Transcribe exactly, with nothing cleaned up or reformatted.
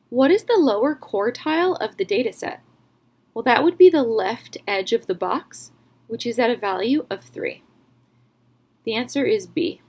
What is the lower quartile of the data set? Well, that would be the left edge of the box, which is at a value of three. The answer is B.